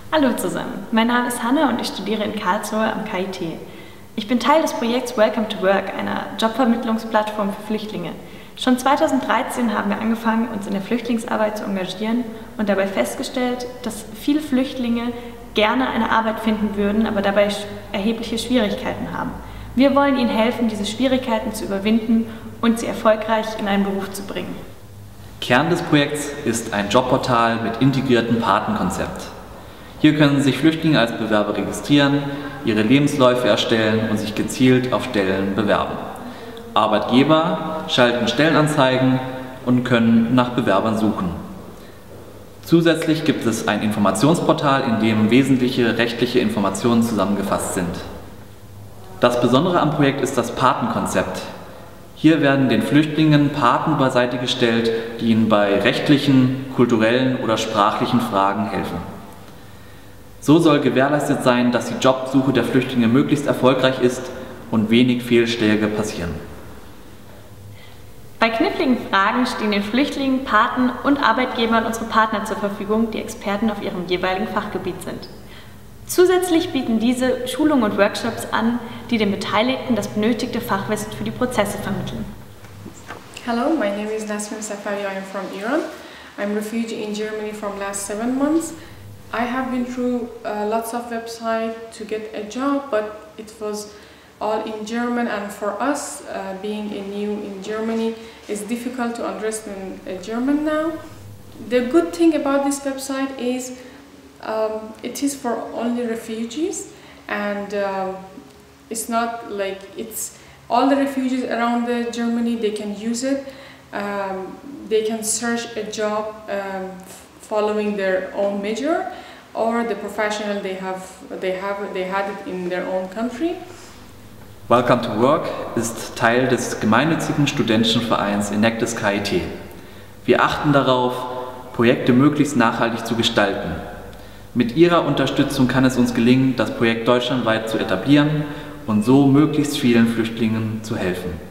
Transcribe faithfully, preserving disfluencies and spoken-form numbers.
Hallo zusammen, mein Name ist Hanna und ich studiere in Karlsruhe am K I T. Ich bin Teil des Projekts Welcome to Work, einer Jobvermittlungsplattform für Flüchtlinge. Schon zweitausenddreizehn haben wir angefangen, uns in der Flüchtlingsarbeit zu engagieren und dabei festgestellt, dass viele Flüchtlinge gerne eine Arbeit finden würden, aber dabei erhebliche Schwierigkeiten haben. Wir wollen ihnen helfen, diese Schwierigkeiten zu überwinden und sie erfolgreich in einen Beruf zu bringen. Kern des Projekts ist ein Jobportal mit integriertem Patenkonzept. Hier können sich Flüchtlinge als Bewerber registrieren, ihre Lebensläufe erstellen und sich gezielt auf Stellen bewerben. Arbeitgeber schalten Stellenanzeigen und können nach Bewerbern suchen. Zusätzlich gibt es ein Informationsportal, in dem wesentliche rechtliche Informationen zusammengefasst sind. Das Besondere am Projekt ist das Patenkonzept. Hier werden den Flüchtlingen Paten beiseite gestellt, die ihnen bei rechtlichen, kulturellen oder sprachlichen Fragen helfen. So soll gewährleistet sein, dass die Jobsuche der Flüchtlinge möglichst erfolgreich ist und wenig Fehlschläge passieren. Bei kniffligen Fragen stehen den Flüchtlingen, Paten und Arbeitgebern unsere Partner zur Verfügung, die Experten auf ihrem jeweiligen Fachgebiet sind. Zusätzlich bieten diese Schulungen und Workshops an, die den Beteiligten das benötigte Fachwissen für die Prozesse vermitteln. Hello, my name is Nasmin Safari. I am from Iran. I'm a refugee in Germany from last seven months. I have been through uh, lots of websites to get a job, but it was all in German, and for us, uh, being a new in Germany, it's difficult to understand uh, German now. The good thing about this website is um, it is for only refugees, and um, it's not like it's all the refugees around the Germany, they can use it. Um, they can search a job um, following their own major or the professional they have they have they had it in their own country. Welcome to Work ist Teil des gemeinnützigen studentischen Vereins ENAC des K I T. Wir achten darauf, Projekte möglichst nachhaltig zu gestalten. Mit Ihrer Unterstützung kann es uns gelingen, das Projekt deutschlandweit zu etablieren und so möglichst vielen Flüchtlingen zu helfen.